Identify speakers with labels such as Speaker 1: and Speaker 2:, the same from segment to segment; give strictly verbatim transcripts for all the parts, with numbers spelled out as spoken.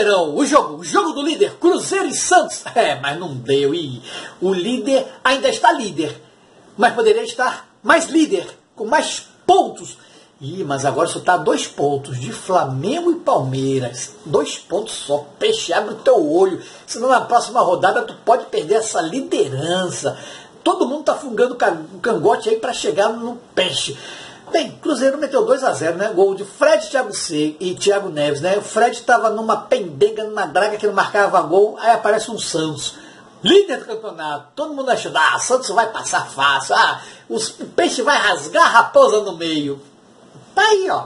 Speaker 1: Mineirão, o jogo, o jogo do líder, Cruzeiro e Santos. É, mas não deu. E o líder ainda está líder, mas poderia estar mais líder, com mais pontos. Ih, mas agora só está dois pontos de Flamengo e Palmeiras. Dois pontos só. Peixe, abre o teu olho. Senão na próxima rodada tu pode perder essa liderança. Todo mundo está fungando o cangote aí para chegar no Peixe. Bem, Cruzeiro meteu dois a zero, né? Gol de Fred, Thiago C e Thiago Neves, né? O Fred estava numa pendenga, numa draga que não marcava gol. Aí aparece um Santos, líder do campeonato. Todo mundo achando, ah, Santos vai passar fácil. Ah, os, o Peixe vai rasgar a raposa no meio. Tá aí, ó.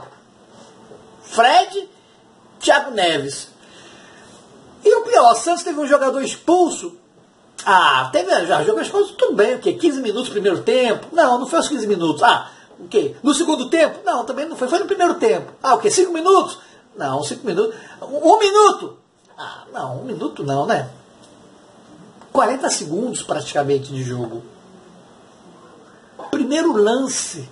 Speaker 1: Fred, Thiago Neves. E o pior, o Santos teve um jogador expulso. Ah, teve já jogador expulso, tudo bem, o quê? quinze minutos no primeiro tempo? Não, não foi os quinze minutos. Ah, o quê? No segundo tempo? Não, também não foi. Foi no primeiro tempo. Ah, o quê? cinco minutos? Não, cinco minutos. Um, um minuto? Ah, não, um minuto não, né? quarenta segundos praticamente de jogo. Primeiro lance.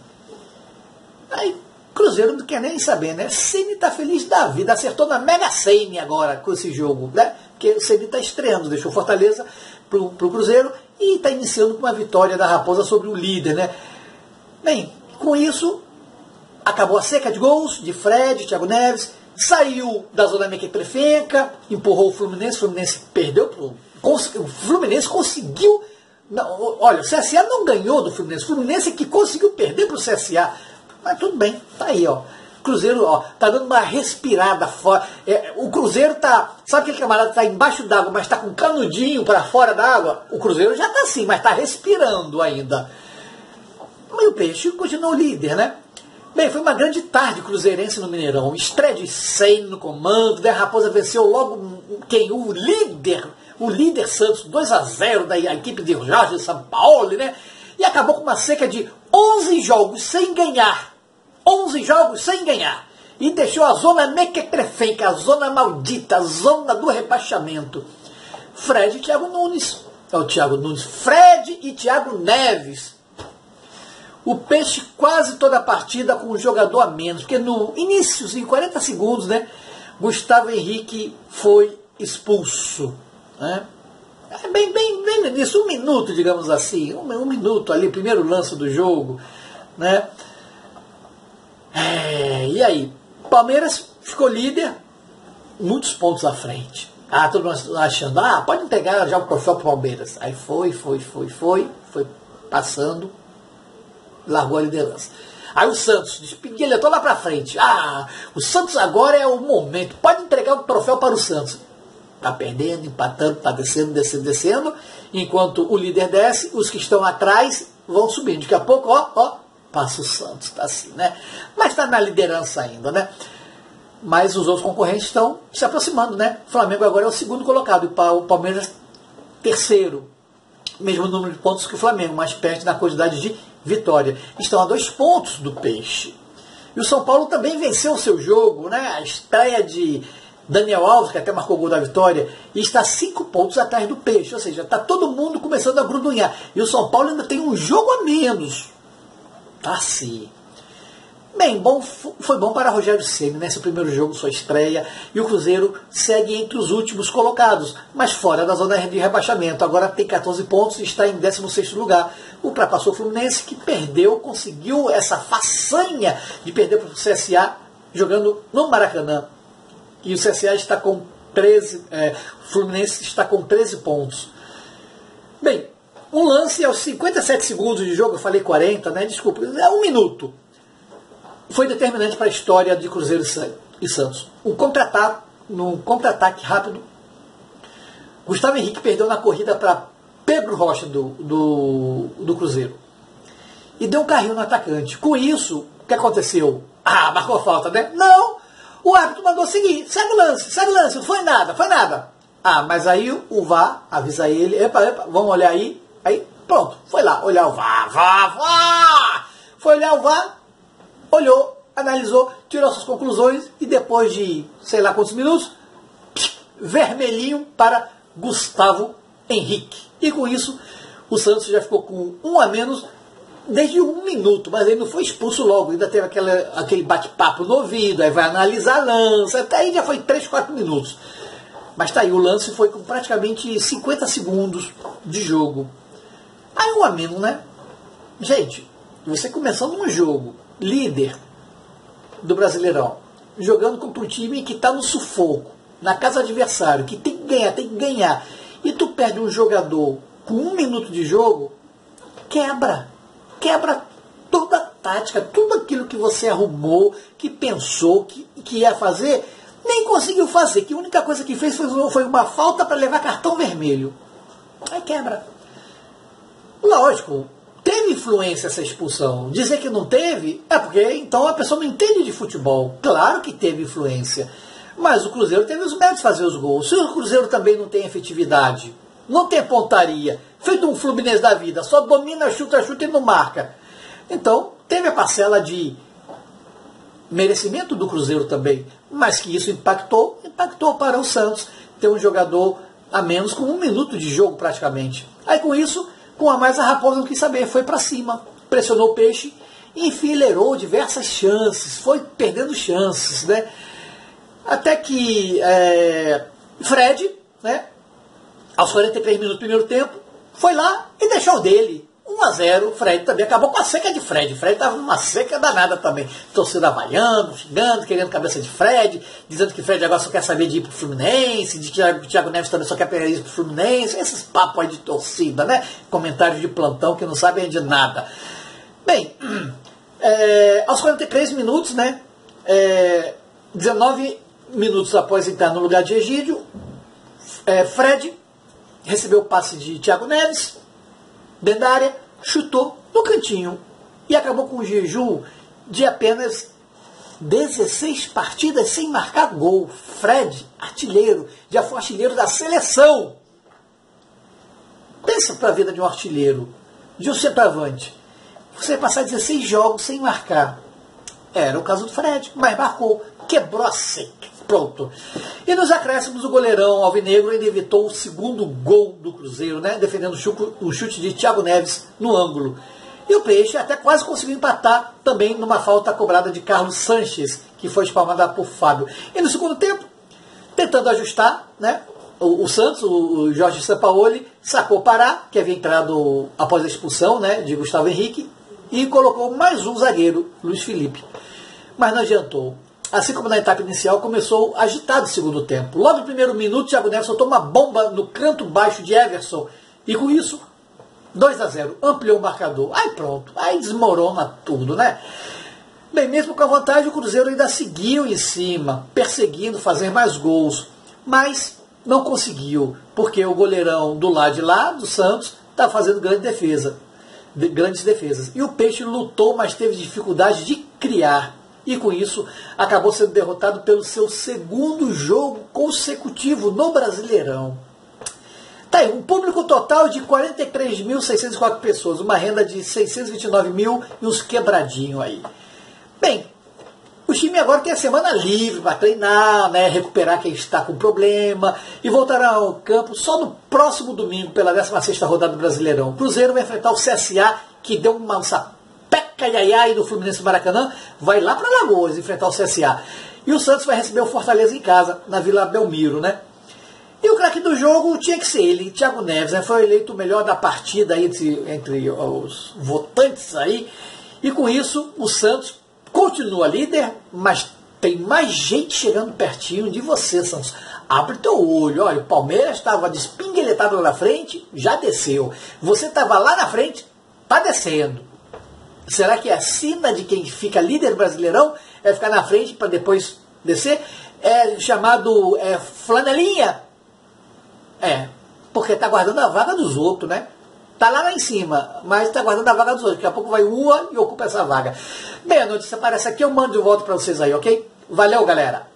Speaker 1: Aí Cruzeiro não quer nem saber, né? Ceni tá feliz da vida, acertou na Mega Sena agora com esse jogo, né? Porque o Ceni tá estreando, deixou Fortaleza pro, pro Cruzeiro e tá iniciando com uma vitória da Raposa sobre o líder, né? Bem, com isso, acabou a seca de gols de Fred, Thiago Neves, saiu da zona mequetrefe, empurrou o Fluminense, o Fluminense perdeu, pro, o Fluminense conseguiu, não, olha, o C S A não ganhou do Fluminense, o Fluminense é que conseguiu perder pro C S A. Mas tudo bem, tá aí, ó. Cruzeiro, ó, tá dando uma respirada fora. É, o Cruzeiro tá, sabe aquele camarada que tá embaixo d'água, mas tá com um canudinho para fora d'água? O Cruzeiro já tá assim, mas tá respirando ainda. Mas o Peixe continuou líder, né? Bem, foi uma grande tarde cruzeirense no Mineirão. Estreia de Ceni no comando, né? A Raposa venceu logo quem? O líder, o líder Santos, dois a zero da equipe de Jorge Sampaoli, né? E acabou com uma seca de onze jogos sem ganhar. onze jogos sem ganhar. E deixou a zona mequetrefe, a zona maldita, a zona do rebaixamento. Fred e Thiago Nunes. É o Thiago Nunes. Fred e Thiago Neves. O Peixe quase toda a partida com um jogador a menos. Porque no início, em quarenta segundos, né, Gustavo Henrique foi expulso. Né? Bem, bem, bem no início, um minuto, digamos assim. Um, um minuto ali, primeiro lance do jogo. Né? É, e aí, Palmeiras ficou líder, muitos pontos à frente. Ah, todo mundo achando, ah, pode entregar já o troféu para o Palmeiras. Aí foi, foi, foi, foi, foi passando, largou a liderança. Aí o Santos despinguelou lá para frente. Ah, o Santos agora é o momento, pode entregar o troféu para o Santos. Tá perdendo, empatando, tá descendo, descendo, descendo. Enquanto o líder desce, os que estão atrás vão subindo. Daqui a pouco, ó, ó. Passa o Santos, tá assim, né? Mas está na liderança ainda, né? Mas os outros concorrentes estão se aproximando, né? O Flamengo agora é o segundo colocado e o Palmeiras terceiro. Mesmo número de pontos que o Flamengo, mais perto na quantidade de vitória. Estão a dois pontos do Peixe. E o São Paulo também venceu o seu jogo, né? A estreia de Daniel Alves, que até marcou o gol da vitória, e está cinco pontos atrás do Peixe. Ou seja, está todo mundo começando a grudunhar. E o São Paulo ainda tem um jogo a menos. Tá sim. Bem, bom, foi bom para Rogério Ceni, né? Seu primeiro jogo, sua estreia. E o Cruzeiro segue entre os últimos colocados, mas fora da zona de rebaixamento. Agora tem quatorze pontos e está em décimo sexto lugar. Ultrapassou o Fluminense, que perdeu, conseguiu essa façanha de perder para o C S A jogando no Maracanã. E o C S A está com treze, é, o Fluminense está com treze pontos. Bem, um lance aos cinquenta e sete segundos de jogo, eu falei quarenta, né? Desculpa, é um minuto. Foi determinante para a história de Cruzeiro e Santos. Um contra-ataque, num contra-ataque rápido, Gustavo Henrique perdeu na corrida para Pedro Rocha do, do, do Cruzeiro. E deu um carrinho no atacante. Com isso, o que aconteceu? Ah, marcou falta, né? Não! O árbitro mandou seguir. Segue o lance, segue o lance. Não foi nada, foi nada. Ah, mas aí o V A R avisa ele. Epa, epa, vamos olhar aí. Aí, pronto, foi lá, olhar o V A R, V A R, V A R! Foi olhar o V A R, olhou, analisou, tirou suas conclusões e depois de, sei lá quantos minutos, vermelhinho para Gustavo Henrique. E com isso, o Santos já ficou com um a menos desde um minuto, mas ele não foi expulso logo, ainda teve aquela, aquele bate-papo no ouvido, aí vai analisar a lança, até aí já foi três, quatro minutos. Mas tá aí, o lance foi com praticamente cinquenta segundos de jogo. Aí o Amino, né? Gente, você começando um jogo, líder do Brasileirão, jogando contra um time que está no sufoco, na casa do adversário, que tem que ganhar, tem que ganhar, e tu perde um jogador com um minuto de jogo, quebra. Quebra toda a tática, tudo aquilo que você arrumou, que pensou, que, que ia fazer, nem conseguiu fazer. Que a única coisa que fez foi, foi uma falta para levar cartão vermelho. Aí quebra. Lógico, teve influência essa expulsão. Dizer que não teve, é porque então a pessoa não entende de futebol. Claro que teve influência. Mas o Cruzeiro teve os méritos de fazer os gols. Se o Cruzeiro também não tem efetividade, não tem pontaria, feito um Fluminense da vida, só domina, chuta, chuta e não marca. Então, teve a parcela de merecimento do Cruzeiro também. Mas que isso impactou, impactou para o Santos ter um jogador a menos com um minuto de jogo praticamente. Aí com isso, com a mais a Raposa não quis saber, foi para cima, pressionou o Peixe, enfileirou diversas chances, foi perdendo chances, né? Até que é, Fred, né, aos quarenta e três minutos do primeiro tempo, foi lá e deixou dele. um a zero, Fred também acabou com a seca de Fred. Fred estava numa seca danada também. Torcida avaliando, xingando, querendo cabeça de Fred, dizendo que Fred agora só quer saber de ir pro Fluminense, de que o Thiago Neves também só quer pegar isso pro Fluminense. Esses papos aí de torcida, né? Comentários de plantão que não sabem de nada. Bem, é, aos quarenta e três minutos, né? É, dezenove minutos após entrar no lugar de Egídio, é, Fred recebeu o passe de Thiago Neves, dentro da área, chutou no cantinho e acabou com um jejum de apenas dezesseis partidas sem marcar gol. Fred, artilheiro, já foi artilheiro da seleção. Pensa para a vida de um artilheiro, de um centroavante. Você passar dezesseis jogos sem marcar. Era o caso do Fred, mas marcou, quebrou a seca. Pronto. E nos acréscimos, o goleirão alvinegro ainda evitou o segundo gol do Cruzeiro, né? Defendendo o chute de Thiago Neves no ângulo. E o Peixe até quase conseguiu empatar também numa falta cobrada de Carlos Sanches, que foi espalmada por Fábio. E no segundo tempo, tentando ajustar, né? O, o Santos, o, o Jorge Sampaoli, sacou Pará, que havia entrado após a expulsão, né, de Gustavo Henrique, e colocou mais um zagueiro, Luiz Felipe. Mas não adiantou. Assim como na etapa inicial, começou agitado o segundo tempo. Logo no primeiro minuto, Thiago Neves soltou uma bomba no canto baixo de Everson. E com isso, dois a zero. Ampliou o marcador. Aí pronto. Aí desmorona tudo, né? Bem, mesmo com a vantagem, o Cruzeiro ainda seguiu em cima, perseguindo fazer mais gols. Mas não conseguiu, porque o goleirão do lado de lá, do Santos, está fazendo grande defesa, de, grandes defesas. E o Peixe lutou, mas teve dificuldade de criar. E com isso, acabou sendo derrotado pelo seu segundo jogo consecutivo no Brasileirão. Tá aí, um público total de quarenta e três mil seiscentas e quatro pessoas, uma renda de seiscentos e vinte e nove mil e uns quebradinhos aí. Bem, o time agora tem a semana livre para treinar, né, recuperar quem está com problema e voltará ao campo só no próximo domingo pela décima sexta rodada do Brasileirão. O Cruzeiro vai enfrentar o C S A, que deu uma Caiaiai do Fluminense Maracanã, vai lá para Alagoas enfrentar o C S A. E o Santos vai receber o Fortaleza em casa, na Vila Belmiro, né? E o craque do jogo tinha que ser ele, Thiago Neves, né? Foi eleito o melhor da partida entre, entre os votantes aí. E com isso, o Santos continua líder, mas tem mais gente chegando pertinho de você, Santos. Abre teu olho, olha, o Palmeiras estava despingueletado lá na frente, já desceu. Você estava lá na frente, tá descendo. Será que é a sina de quem fica líder brasileirão é ficar na frente para depois descer? É chamado é, flanelinha? É, porque está guardando a vaga dos outros, né? Está lá, lá em cima, mas está guardando a vaga dos outros. Daqui a pouco vai uma e ocupa essa vaga. Bem, a notícia aparece aqui, eu mando de volta para vocês aí, ok? Valeu, galera!